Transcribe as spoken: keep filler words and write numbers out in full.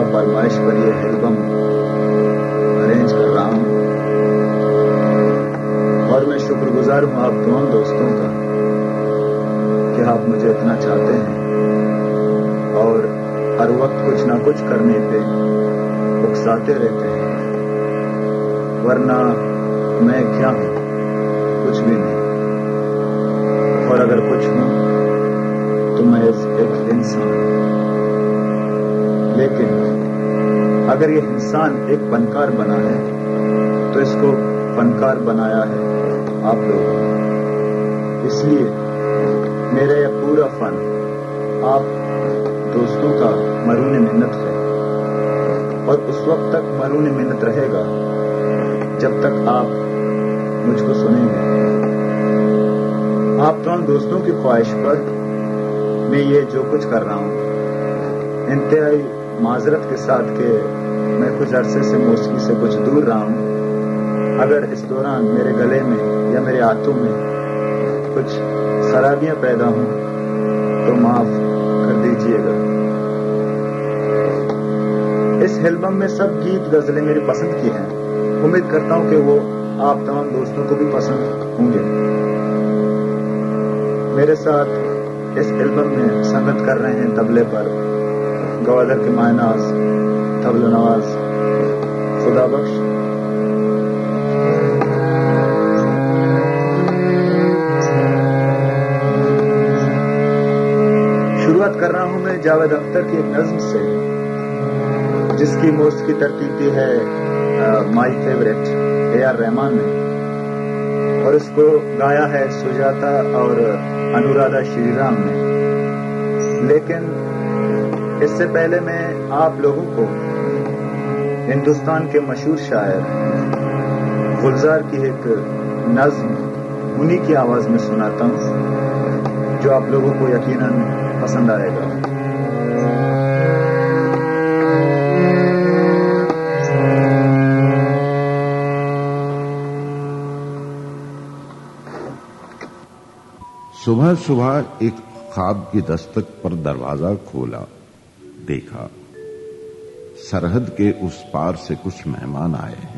फरमाइश पर यह एल्बम अरेंज कर रहा हूँ और मैं शुक्रगुजार हूँ आप तमाम दोस्तों का कि आप मुझे इतना चाहते हैं और हर वक्त कुछ ना कुछ करने पे उकसाते रहते हैं, वरना मैं क्या हूँ? कुछ भी नहीं। और अगर कुछ हूँ तो मैं एक इंसान। लेकिन अगर ये इंसान एक फनकार बना है तो इसको फनकार बनाया है आप लोगों ने। इसलिए मेरा यह पूरा फन आप दोस्तों का मरून मिन्नत है और उस वक्त तक मरून मिन्नत रहेगा जब तक आप मुझको सुनेंगे। आप तमाम दोस्तों की ख्वाहिश पर मैं ये जो कुछ कर रहा हूँ, इंतहाई माजरत के साथ के मैं कुछ अरसे से मौसीकी से कुछ दूर रहा हूँ। अगर इस दौरान मेरे गले में या मेरे हाथों में कुछ खराबियां पैदा हों तो माफ कर दीजिएगा। इस एल्बम में सब गीत गजलें मेरी पसंद की हैं। उम्मीद करता हूं कि वो आप तमाम दोस्तों को भी पसंद होंगे। मेरे साथ इस एल्बम में संगत कर रहे हैं तबले पर गवादर के मायनाज तबला नवाज खुदा बख्श, शुरुआत कर रहा हूं मैं जावेद अख्तर की एक नज्म से जिसकी मौसीकी तरतीब दी है my favourite A R Rahman ने और इसको गाया है सुजाता और अनुराधा श्रीराम ने। लेकिन इससे पहले मैं आप लोगों को हिंदुस्तान के मशहूर शायर गुलजार की एक नज्म उन्हीं की आवाज में सुनाता हूं जो आप लोगों को यकीनन पसंद आएगा। सुबह सुबह एक ख्वाब की दस्तक पर दरवाजा खोला, देखा सरहद के उस पार से कुछ मेहमान आए हैं।